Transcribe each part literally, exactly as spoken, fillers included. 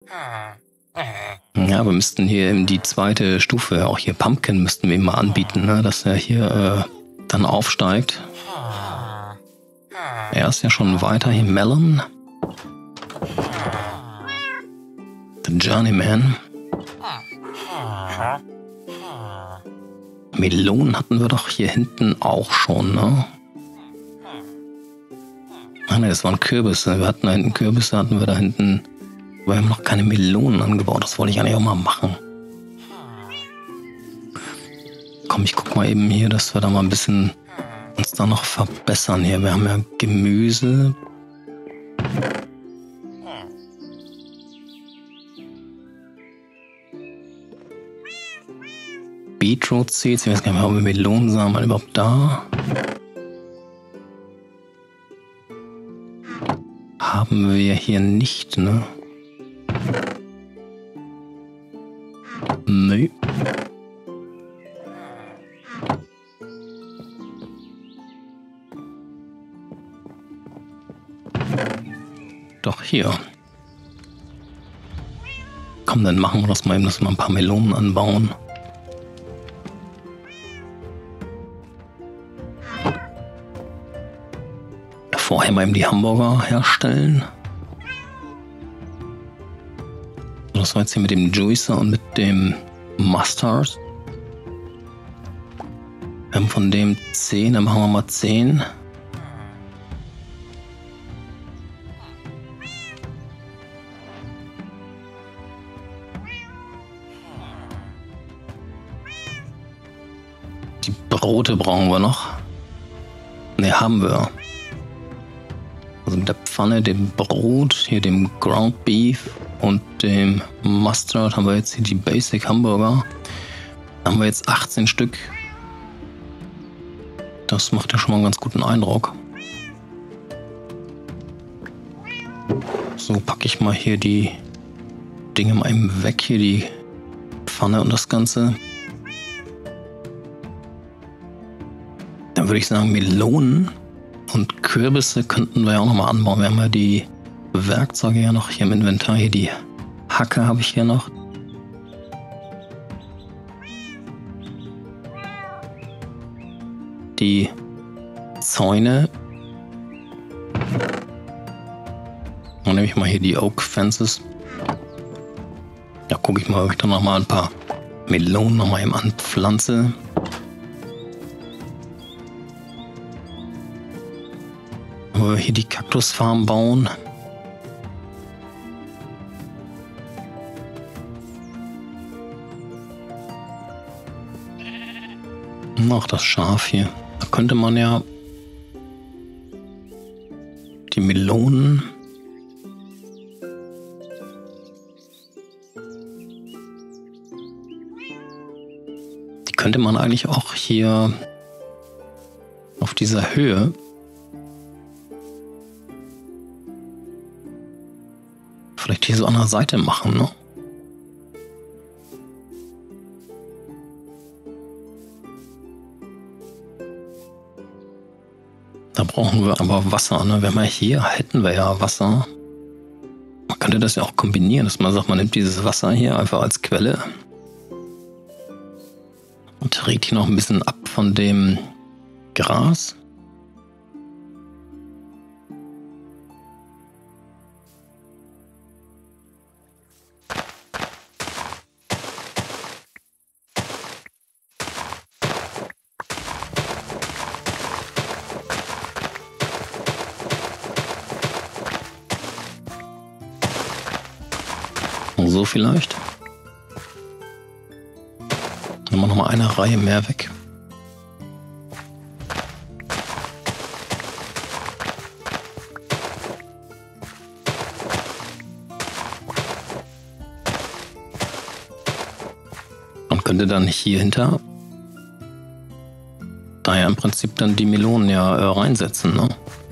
Ja, wir müssten hier eben die zweite Stufe, auch hier Pumpkin müssten wir ihm mal anbieten, ne? Dass er hier äh, dann aufsteigt. Er ist ja schon weiter hier. Melon. The Journeyman. Melonen hatten wir doch hier hinten auch schon, ne? Ach ne, das waren Kürbisse. Wir hatten da hinten Kürbisse, hatten wir da hinten. Wir haben noch keine Melonen angebaut. Das wollte ich eigentlich auch mal machen. Komm, ich guck mal eben hier, dass wir da mal ein bisschen uns da noch verbessern hier. Wir haben ja Gemüse. Beetroot Seeds. Ich weiß gar nicht mehr, ob wir Melonensamen überhaupt da haben wir hier nicht, ne? Nö. Doch hier. Komm, dann machen wir das mal eben, dass wir mal ein paar Melonen anbauen. Vorher mal eben die Hamburger herstellen. Das war jetzt hier mit dem Juicer und mit dem Mustard. Wir haben von dem zehn, dann machen wir mal zehn. Die Brote brauchen wir noch. Ne, haben wir. Also mit der Pfanne, dem Brot, hier dem Ground Beef und dem Mustard haben wir jetzt hier die Basic Hamburger. Da haben wir jetzt achtzehn Stück. Das macht ja schon mal einen ganz guten Eindruck. So, packe ich mal hier die Dinge mal eben weg, hier die Pfanne und das Ganze. Dann würde ich sagen, Melonen und Kürbisse könnten wir ja auch nochmal anbauen. Wir haben ja die Werkzeuge ja noch hier im Inventar. Hier die Hacke habe ich hier noch. Die Zäune. Dann nehme ich mal hier die Oak Fences. Da gucke ich mal, ob ich dann nochmal ein paar Melonen nochmal eben anpflanze. Wollen wir hier die Kaktusfarm bauen? Noch das Schaf hier. Da könnte man ja die Melonen die könnte man eigentlich auch hier auf dieser Höhe vielleicht hier so an der Seite machen, ne? Da brauchen wir aber Wasser, ne? Wenn wir hier hätten wir ja Wasser. Man könnte das ja auch kombinieren, dass man sagt, man nimmt dieses Wasser hier einfach als Quelle und trägt hier noch ein bisschen ab von dem Gras. So vielleicht. Nehmen wir noch mal eine Reihe mehr weg. Man könnte dann hier hinter daher im Prinzip dann die Melonen ja äh, reinsetzen, ne?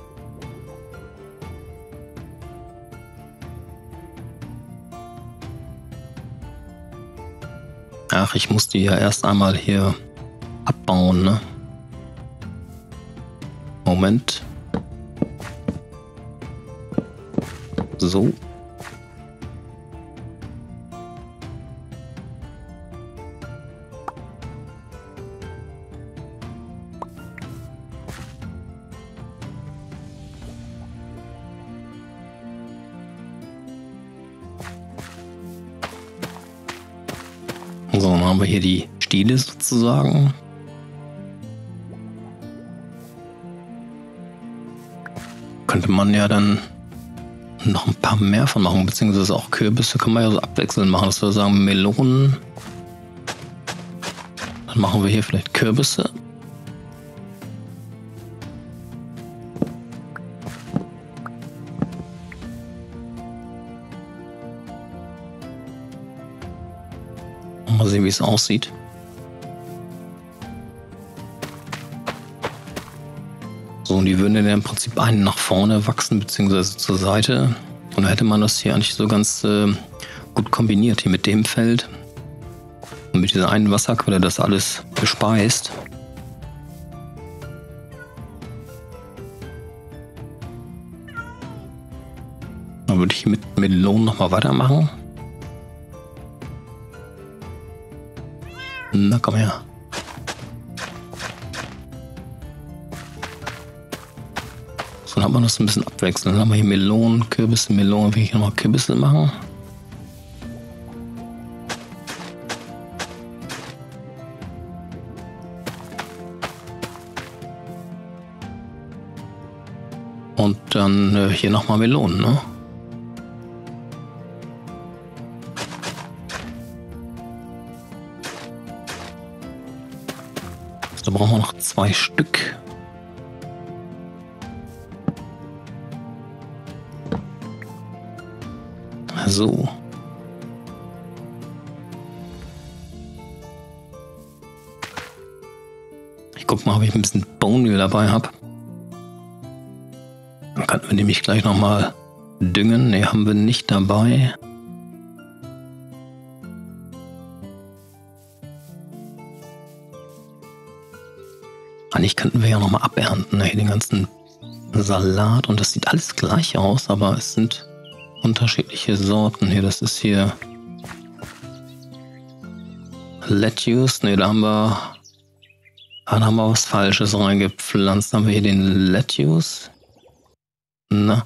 Ach, ich muss die ja erst einmal hier abbauen, ne? Moment. So, dann haben wir hier die Stiele sozusagen. Könnte man ja dann noch ein paar mehr von machen, beziehungsweise auch Kürbisse kann man ja so abwechselnd machen, dass wir sagen Melonen. Dann machen wir hier vielleicht Kürbisse. Mal sehen, wie es aussieht. So, und die würden dann im Prinzip einen nach vorne wachsen, beziehungsweise zur Seite. Und da hätte man das hier eigentlich so ganz äh, gut kombiniert, hier mit dem Feld. Und mit dieser einen Wasserquelle das alles bespeist. Dann würde ich mit Melonen nochmal weitermachen. Na, komm her. So, dann hat man das ein bisschen abwechseln. Dann haben wir hier Melonen, Kürbisse, Melonen. Will ich nochmal Kürbisse machen? Und dann äh, hier nochmal Melonen, ne? Da brauchen wir noch zwei Stück. So. Ich guck mal, ob ich ein bisschen Bone Meal dabei habe. Dann könnten wir nämlich gleich nochmal düngen. Ne, haben wir nicht dabei. Eigentlich könnten wir ja nochmal abernten, ne? Hier den ganzen Salat. Und das sieht alles gleich aus, aber es sind unterschiedliche Sorten. Hier, das ist hier Lettuce. Ne, da haben wir, da haben wir was Falsches reingepflanzt. Dann haben wir hier den Lettuce. Na.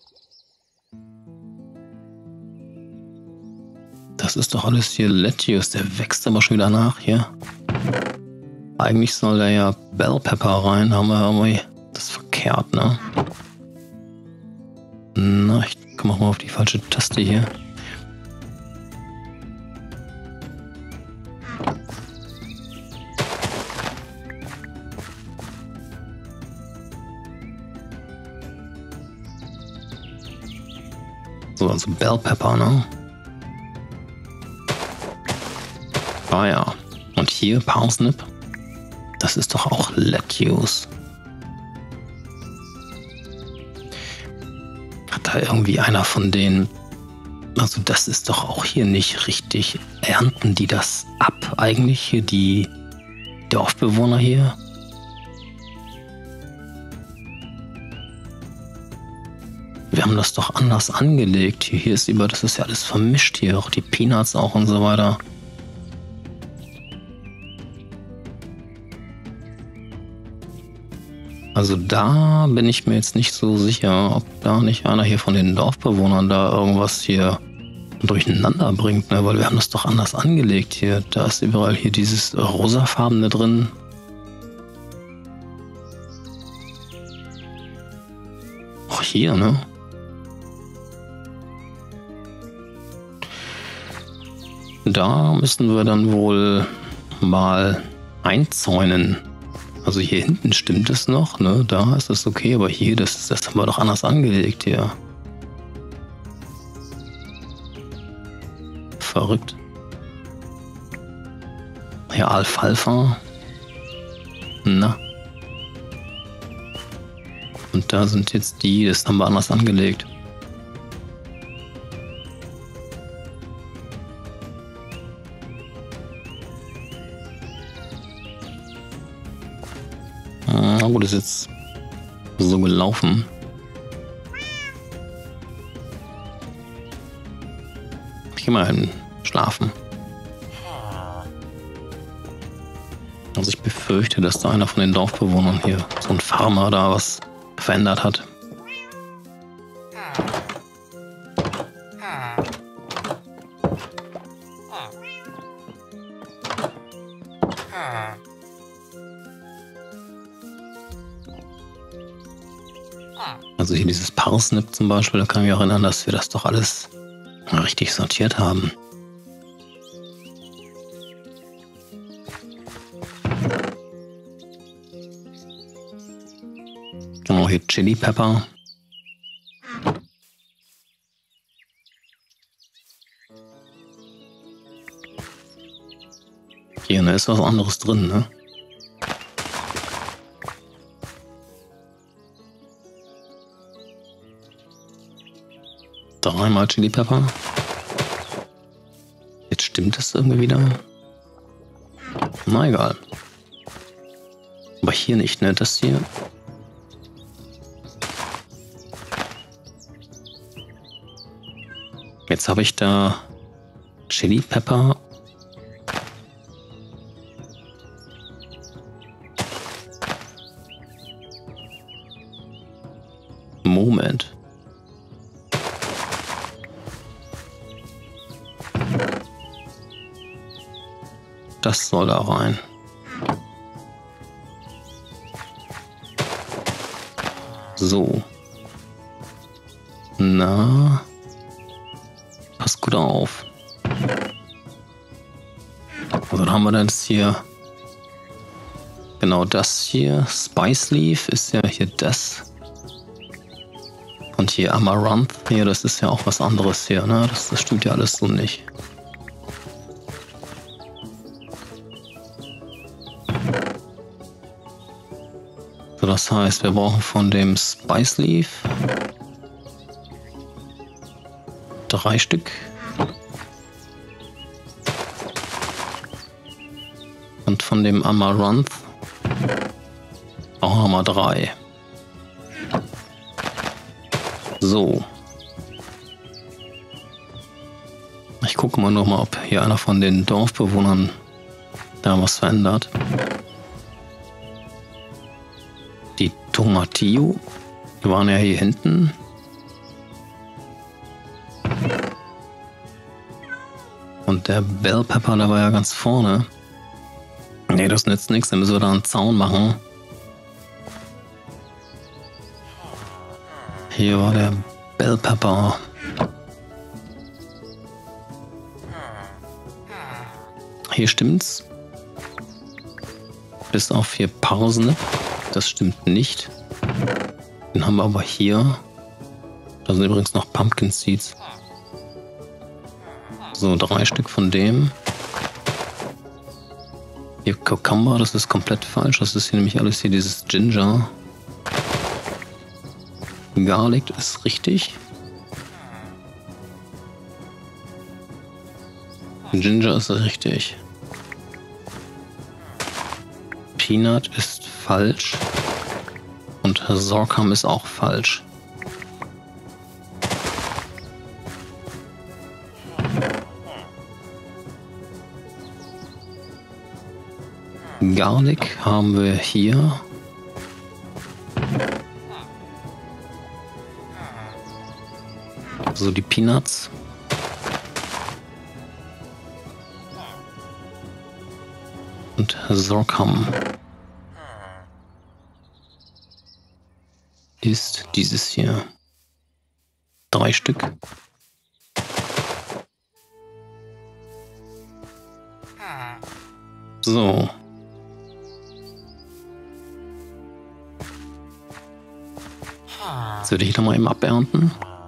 Das ist doch alles hier Lettuce. Der wächst aber schon wieder nach hier. Eigentlich soll da ja Bell Pepper rein. Da haben wir irgendwie das verkehrt, ne? Na, ich komme auch mal auf die falsche Taste hier. So, also Bell Pepper, ne? Ah ja. Und hier Parsnip. Das ist doch auch Lettuce. Hat da irgendwie einer von denen... Also das ist doch auch hier nicht richtig. Ernten die das ab eigentlich hier, die Dorfbewohner hier? Wir haben das doch anders angelegt. Hier, hier ist über, das ist ja alles vermischt hier. Auch die Peanuts auch und so weiter. Also da bin ich mir jetzt nicht so sicher, ob da nicht einer hier von den Dorfbewohnern da irgendwas hier durcheinander bringt, ne? Weil wir haben das doch anders angelegt hier. Da ist überall hier dieses rosafarbene drin. Auch hier, ne? Da müssen wir dann wohl mal einzäunen. Also hier hinten stimmt es noch, ne? Da ist es okay, aber hier, das, das haben wir doch anders angelegt hier. Verrückt. Ja, Alfalfa. Na. Und da sind jetzt die, das haben wir anders angelegt. Na gut, ist jetzt so gelaufen. Ich geh mal hin, schlafen. Also ich befürchte, dass da einer von den Dorfbewohnern hier, so ein Farmer, da was verändert hat. Also hier dieses Parsnip zum Beispiel, da kann ich mich auch erinnern, dass wir das doch alles richtig sortiert haben. Genau, hier Chili Pepper. Hier, da ist was anderes drin, ne? Dreimal Chili Pepper. Jetzt stimmt es irgendwie wieder. Na egal. Aber hier nicht, ne? Das hier. Jetzt habe ich da Chili Pepper. Moment. Das soll da rein. So. Na. Pass gut auf. Also dann haben wir dann jetzt hier. Genau das hier. Spice Leaf ist ja hier das. Und hier Amaranth. Hier, das ist ja auch was anderes hier, ne? Das, das stimmt ja alles so nicht. So, das heißt, wir brauchen von dem Spice Leaf drei Stück. Und von dem Amaranth auch nochmal drei. So. Ich gucke mal noch mal, ob hier einer von den Dorfbewohnern da was verändert. Die Tomatillo, die waren ja hier hinten. Und der Bell Pepper, der war ja ganz vorne. Nee, das nützt nichts, dann müssen wir da einen Zaun machen. Hier war der Bell Pepper. Hier stimmt's. Bis auf hier Parsnip. Das stimmt nicht. Den haben wir aber hier. Da sind übrigens noch Pumpkin Seeds. So, drei Stück von dem. Hier Cucumber, das ist komplett falsch. Das ist hier nämlich alles hier dieses Ginger. Garlic ist richtig. Ginger ist richtig. Peanut ist falsch. Und Sorghum ist auch falsch. Garlic haben wir hier. So die Peanuts. Und Sorghum ist dieses hier. Drei Stück. So. Jetzt würde ich noch mal eben abernten.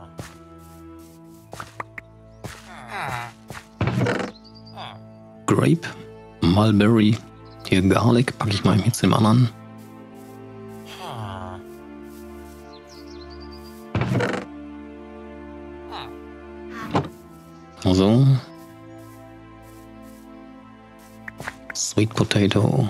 Grape, Mulberry, hier Garlic, packe ich mal jetzt dem anderen. So. Sweet Potato.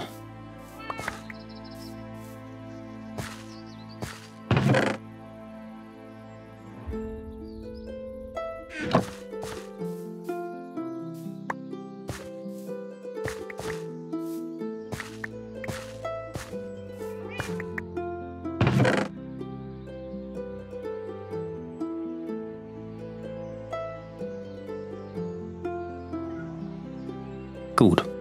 Gut.